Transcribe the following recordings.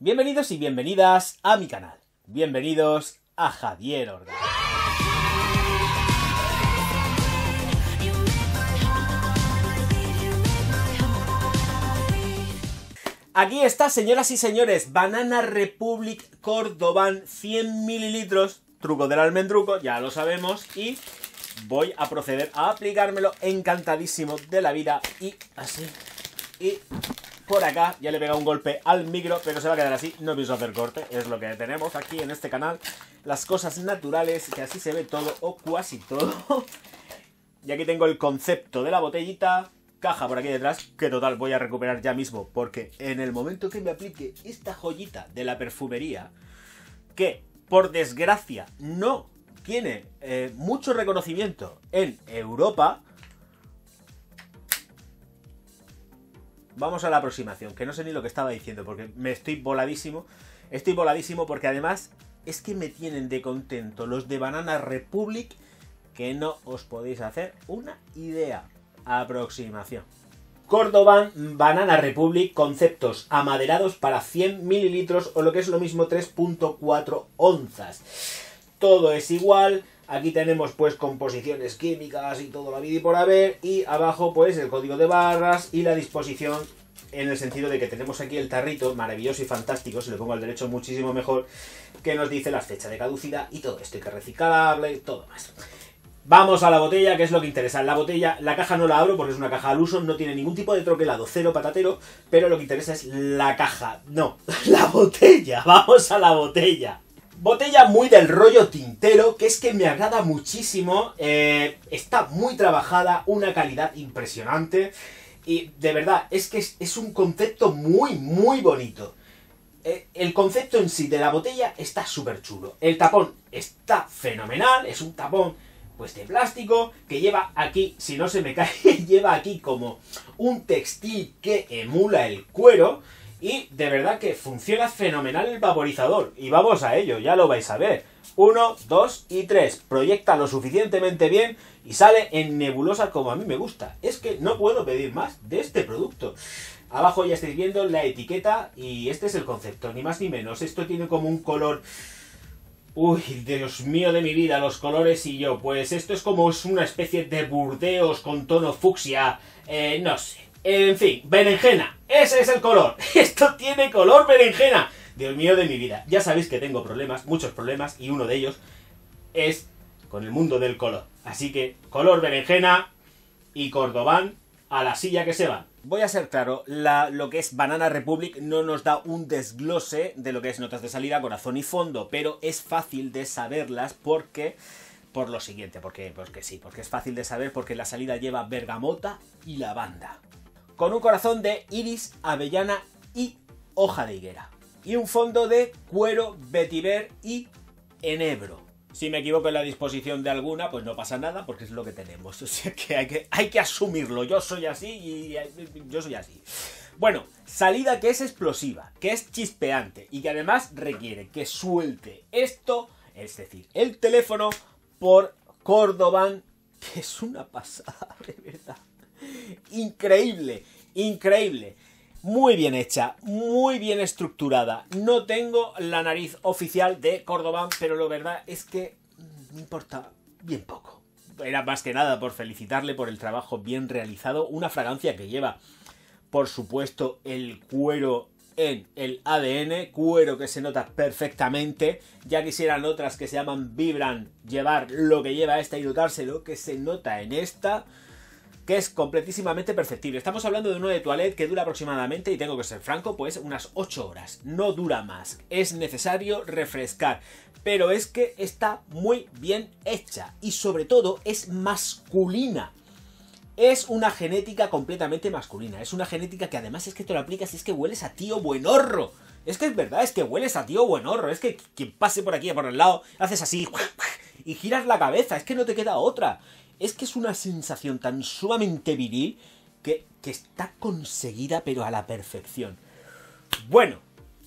Bienvenidos y bienvenidas a mi canal. Bienvenidos a Javier Orgaz. Aquí está, señoras y señores, Banana Republic Cordoban 100 mililitros, truco del almendruco, ya lo sabemos, y voy a proceder a aplicármelo encantadísimo de la vida, y así, y por acá, ya le he pegado un golpe al micro, pero se va a quedar así, no pienso hacer corte, es lo que tenemos aquí en este canal, las cosas naturales, que así se ve todo, o casi todo. Y aquí tengo el concepto de la botellita, caja por aquí detrás, que total voy a recuperar ya mismo, porque en el momento que me aplique esta joyita de la perfumería, que por desgracia no tiene mucho reconocimiento en Europa, vamos a la aproximación, que no sé ni lo que estaba diciendo, porque me estoy voladísimo porque además es que me tienen de contento los de Banana Republic, que no os podéis hacer una idea. Aproximación. Cordoban Banana Republic, conceptos amaderados para 100 mililitros o lo que es lo mismo 3.4 onzas. Todo es igual. Aquí tenemos pues composiciones químicas y todo la vida y por haber. Y abajo pues el código de barras y la disposición, en el sentido de que tenemos aquí el tarrito maravilloso y fantástico, si lo pongo al derecho muchísimo mejor, que nos dice la fecha de caducidad y todo esto, y que es reciclable y todo más. Vamos a la botella, que es lo que interesa. La botella, la caja no la abro porque es una caja al uso, no tiene ningún tipo de troquelado, cero patatero, pero lo que interesa es la caja. No, la botella. Vamos a la botella. Botella muy del rollo tintero, que es que me agrada muchísimo. Está muy trabajada, una calidad impresionante. Y de verdad, es que es un concepto muy bonito. El concepto en sí de la botella está súper chulo. El tapón está fenomenal, es un tapón pues de plástico, que lleva aquí, si no se me cae, lleva aquí como un textil que emula el cuero, y de verdad que funciona fenomenal el vaporizador, y vamos a ello, ya lo vais a ver. 1, 2 y 3, proyecta lo suficientemente bien y sale en nebulosa como a mí me gusta. Es que no puedo pedir más de este producto. Abajo ya estáis viendo la etiqueta y este es el concepto, ni más ni menos. Esto tiene como un color... Uy, Dios mío de mi vida, los colores y yo. Pues esto es como una especie de burdeos con tono fucsia. No sé. En fin, berenjena. Ese es el color. Esto tiene color berenjena. Dios mío de mi vida. Ya sabéis que tengo problemas, muchos problemas, y uno de ellos es con el mundo del color. Así que color berenjena y Cordoban a la silla que se van. Voy a ser claro, lo que es Banana Republic no nos da un desglose de lo que es notas de salida, corazón y fondo, pero es fácil de saberlas porque... Por lo siguiente, porque es fácil de saber porque la salida lleva bergamota y lavanda. Con un corazón de iris, avellana y hoja de higuera. Y un fondo de cuero, vetiver y enebro. Si me equivoco en la disposición de alguna, pues no pasa nada, porque es lo que tenemos. O sea que hay que asumirlo. Yo soy así y yo soy así. Bueno, salida que es explosiva, que es chispeante y que además requiere que suelte esto, es decir, el teléfono por Cordoban, que es una pasada, de verdad. Increíble, increíble. Muy bien hecha, muy bien estructurada. No tengo la nariz oficial de Cordoban, pero la verdad es que me importa bien poco. Era más que nada por felicitarle por el trabajo bien realizado. Una fragancia que lleva, por supuesto, el cuero en el ADN. Cuero que se nota perfectamente. Ya quisieran otras que se llaman Vibran llevar lo que lleva esta y notarse lo que se nota en esta, que es completísimamente perceptible. Estamos hablando de uno de toilette que dura aproximadamente, y tengo que ser franco, pues unas 8 horas. No dura más. Es necesario refrescar. Pero es que está muy bien hecha. Y sobre todo es masculina. Es una genética completamente masculina. Es una genética que además es que te lo aplicas y es que hueles a tío buenorro. Es que es verdad, es que hueles a tío buenorro. Es que quien pase por aquí, por el lado, haces así y giras la cabeza. Es que no te queda otra. Es que es una sensación tan sumamente viril que está conseguida pero a la perfección. Bueno,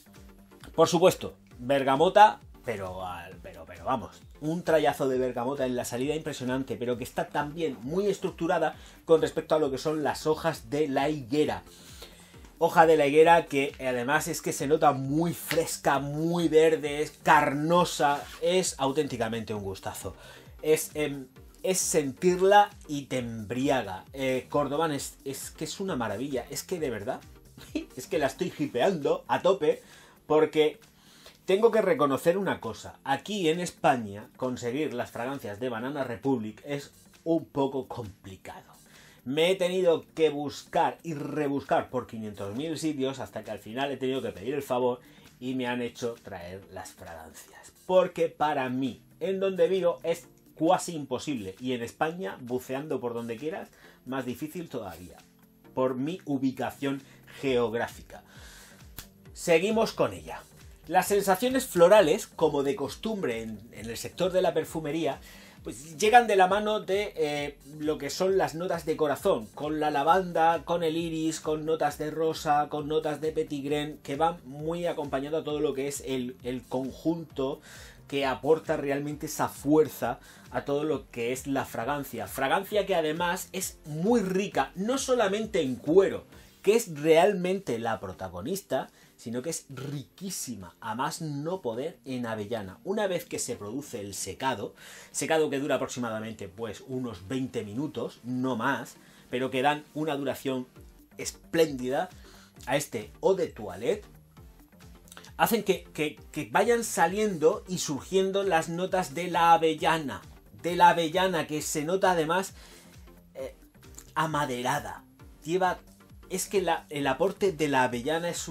por supuesto, bergamota, pero vamos, un trayazo de bergamota en la salida impresionante, pero que está también muy estructurada con respecto a lo que son las hojas de la higuera. Hoja de la higuera que además es que se nota muy fresca, muy verde, es carnosa, es auténticamente un gustazo. Es sentirla y te embriaga. Cordoban es que es una maravilla, es que de verdad, es que la estoy hipeando a tope porque tengo que reconocer una cosa. Aquí en España conseguir las fragancias de Banana Republic es un poco complicado. Me he tenido que buscar y rebuscar por 500.000 sitios hasta que al final he tenido que pedir el favor y me han hecho traer las fragancias. Porque para mí, en donde vivo, es casi imposible. Y en España, buceando por donde quieras, más difícil todavía. Por mi ubicación geográfica. Seguimos con ella. Las sensaciones florales, como de costumbre en el sector de la perfumería, pues llegan de la mano de lo que son las notas de corazón, con la lavanda, con el iris, con notas de rosa, con notas de petitgrain, que van muy acompañando a todo lo que es el conjunto que aporta realmente esa fuerza a todo lo que es la fragancia. Fragancia que además es muy rica, no solamente en cuero, que es realmente la protagonista, sino que es riquísima, a más no poder, en avellana. Una vez que se produce el secado que dura aproximadamente pues unos 20 minutos, no más, pero que dan una duración espléndida a este eau de toilette, hacen que vayan saliendo y surgiendo las notas de la avellana, que se nota además amaderada. Es que el aporte de la avellana es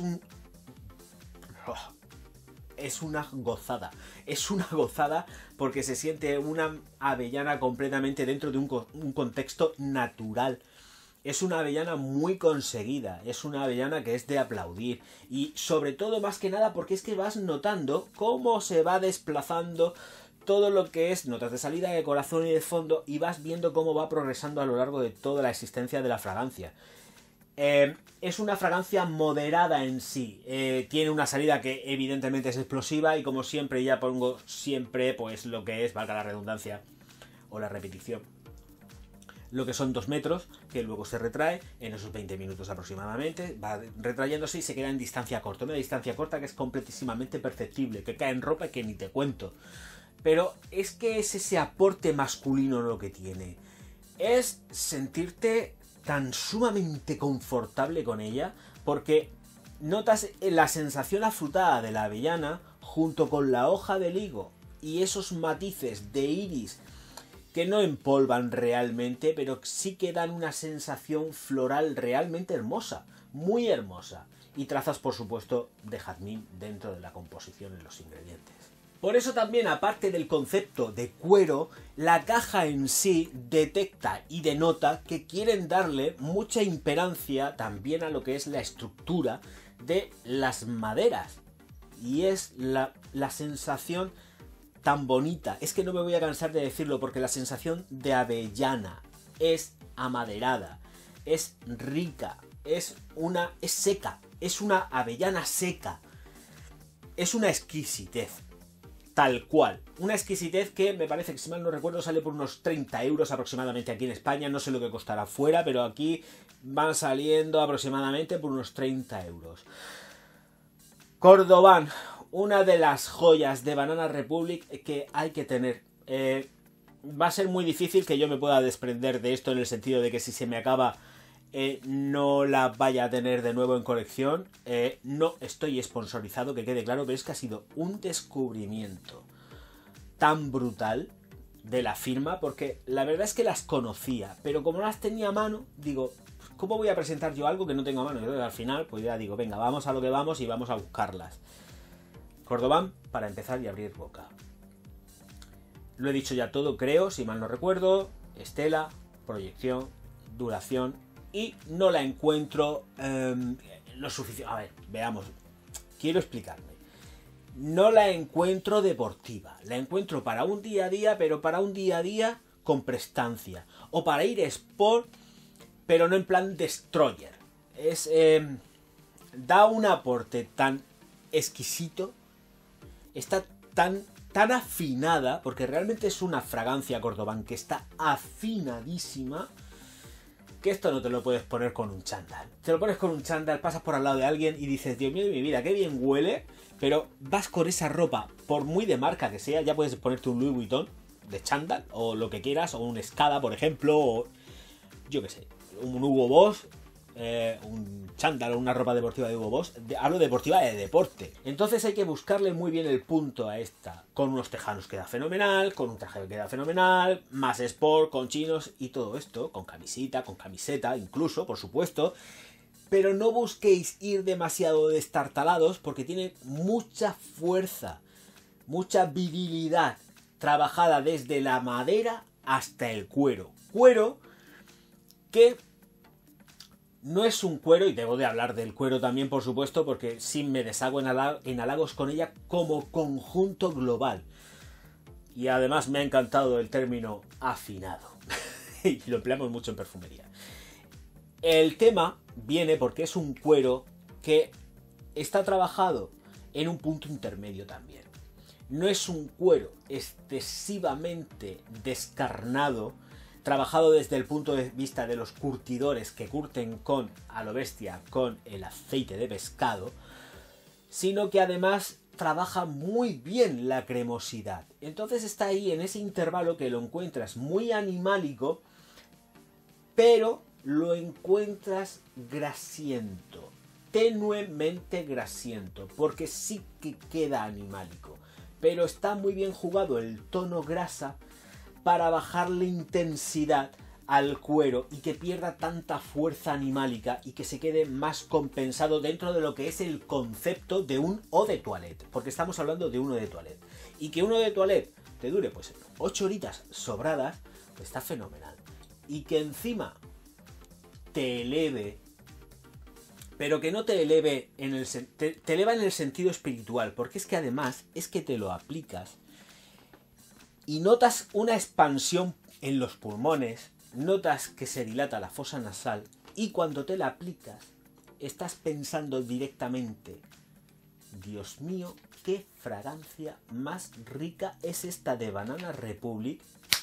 una gozada. Es una gozada porque se siente una avellana completamente dentro de un contexto natural. Es una avellana muy conseguida, es una avellana que es de aplaudir. Y sobre todo, más que nada, porque es que vas notando cómo se va desplazando todo lo que es notas de salida, de corazón y de fondo, y vas viendo cómo va progresando a lo largo de toda la existencia de la fragancia. Es una fragancia moderada en sí. Tiene una salida que evidentemente es explosiva y como siempre ya pongo siempre pues lo que es, valga la redundancia o la repetición, lo que son 2 metros, que luego se retrae en esos 20 minutos aproximadamente, va retrayéndose y se queda en distancia corta. Una distancia corta que es completísimamente perceptible, que cae en ropa que ni te cuento. Pero es que es ese aporte masculino lo que tiene. Es sentirte tan sumamente confortable con ella, porque notas la sensación afrutada de la avellana junto con la hoja del higo y esos matices de iris que no empolvan realmente, pero sí que dan una sensación floral realmente hermosa, muy hermosa, y trazas por supuesto de jazmín dentro de la composición en los ingredientes. Por eso también, aparte del concepto de cuero, la caja en sí detecta y denota que quieren darle mucha imperancia también a lo que es la estructura de las maderas. Y es la sensación tan bonita, es que no me voy a cansar de decirlo, porque la sensación de avellana es amaderada, es rica, es seca, es una avellana seca, es una exquisitez. Tal cual. Una exquisitez que me parece que, si mal no recuerdo, sale por unos 30 euros aproximadamente aquí en España. No sé lo que costará fuera, pero aquí van saliendo aproximadamente por unos 30 euros. Cordoban, una de las joyas de Banana Republic que hay que tener. Va a ser muy difícil que yo me pueda desprender de esto, en el sentido de que si se me acaba no la vaya a tener de nuevo en colección. No estoy sponsorizado, que quede claro, pero es que ha sido un descubrimiento tan brutal de la firma, porque la verdad es que las conocía, pero como no las tenía a mano, digo, ¿cómo voy a presentar yo algo que no tengo a mano? Entonces al final pues ya digo, venga, vamos a lo que vamos y vamos a buscarlas. Cordoban para empezar y abrir boca. Lo he dicho ya todo, creo, si mal no recuerdo. Estela, proyección, duración, y no la encuentro lo suficiente. A ver, veamos. Quiero explicarme. No la encuentro deportiva. La encuentro para un día a día, pero para un día a día con prestancia. O para ir sport, pero no en plan destroyer. Da un aporte tan exquisito. Está tan afinada, porque realmente es una fragancia Cordoban que está afinadísima, que esto no te lo puedes poner con un chándal. Te lo pones con un chándal, pasas por al lado de alguien y dices, Dios mío de mi vida, qué bien huele, pero vas con esa ropa, por muy de marca que sea, ya puedes ponerte un Louis Vuitton de chándal, o lo que quieras, o un Escada, por ejemplo, o yo qué sé, un Hugo Boss, un chándal o una ropa deportiva de Hugo Boss. Hablo deportiva de deporte. Entonces hay que buscarle muy bien el punto a esta. Con unos tejanos queda fenomenal, con un traje queda fenomenal, más sport, con chinos y todo esto, con camisita, con camiseta, incluso, por supuesto. Pero no busquéis ir demasiado destartalados porque tiene mucha fuerza, mucha virilidad, trabajada desde la madera hasta el cuero. Cuero que no es un cuero, y debo de hablar del cuero también, por supuesto, porque sí me deshago en halagos con ella como conjunto global. Y además me ha encantado el término afinado. Y lo empleamos mucho en perfumería. El tema viene porque es un cuero que está trabajado en un punto intermedio también. No es un cuero excesivamente descarnado, trabajado desde el punto de vista de los curtidores que curten con, a lo bestia, con el aceite de pescado, sino que además trabaja muy bien la cremosidad. Entonces está ahí en ese intervalo que lo encuentras muy animálico, pero lo encuentras grasiento, tenuemente grasiento, porque sí que queda animálico, pero está muy bien jugado el tono grasa para bajarle intensidad al cuero y que pierda tanta fuerza animálica y que se quede más compensado dentro de lo que es el concepto de un eau de toilette, porque estamos hablando de un eau de toilette. Y que un eau de toilette te dure pues 8 horitas sobradas, pues está fenomenal. Y que encima te eleve, pero que no te eleve te eleva en el sentido espiritual, porque es que además es que te lo aplicas y notas una expansión en los pulmones, notas que se dilata la fosa nasal y cuando te la aplicas estás pensando directamente, Dios mío, qué fragancia más rica es esta de Banana Republic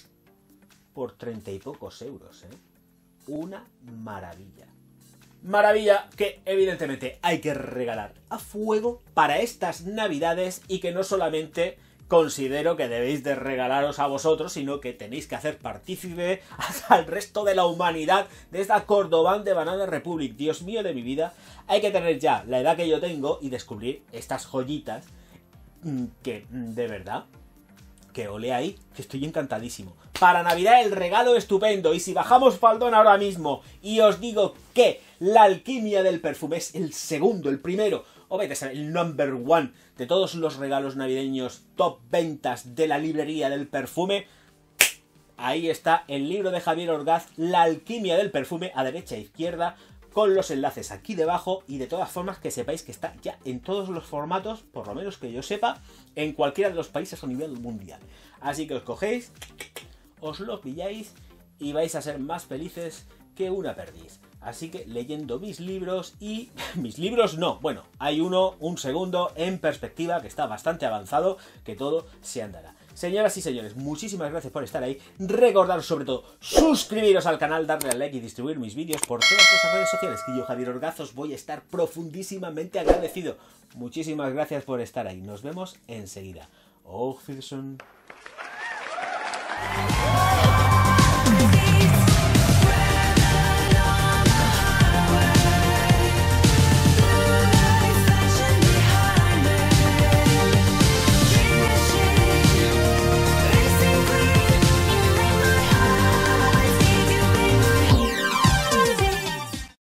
por 30 y pocos euros, ¿eh? Una maravilla. Maravilla que evidentemente hay que regalar a fuego para estas navidades y que no solamente considero que debéis de regalaros a vosotros, sino que tenéis que hacer partícipe al resto de la humanidad de esta Cordobán de Banana Republic. Dios mío de mi vida, hay que tener ya la edad que yo tengo y descubrir estas joyitas que, de verdad, que ole ahí, que estoy encantadísimo. Para Navidad el regalo estupendo. Y si bajamos faldón ahora mismo y os digo que la alquimia del perfume es el segundo, el primero, o vete a ser el number one de todos los regalos navideños top ventas de la librería del perfume, ahí está el libro de Javier Orgaz, La alquimia del perfume, a derecha e izquierda, con los enlaces aquí debajo, y de todas formas que sepáis que está ya en todos los formatos, por lo menos que yo sepa, en cualquiera de los países a nivel mundial. Así que os cogéis, os lo pilláis y vais a ser más felices que una perdiz. Así que leyendo mis libros y... mis libros no, bueno, hay un segundo en perspectiva que está bastante avanzado, que todo se andará. Señoras y señores, muchísimas gracias por estar ahí. Recordaros sobre todo suscribiros al canal, darle al like y distribuir mis vídeos por todas las redes sociales, que yo, Javier Orgaz, os voy a estar profundísimamente agradecido. Muchísimas gracias por estar ahí. Nos vemos enseguida. Auf Wiedersehen.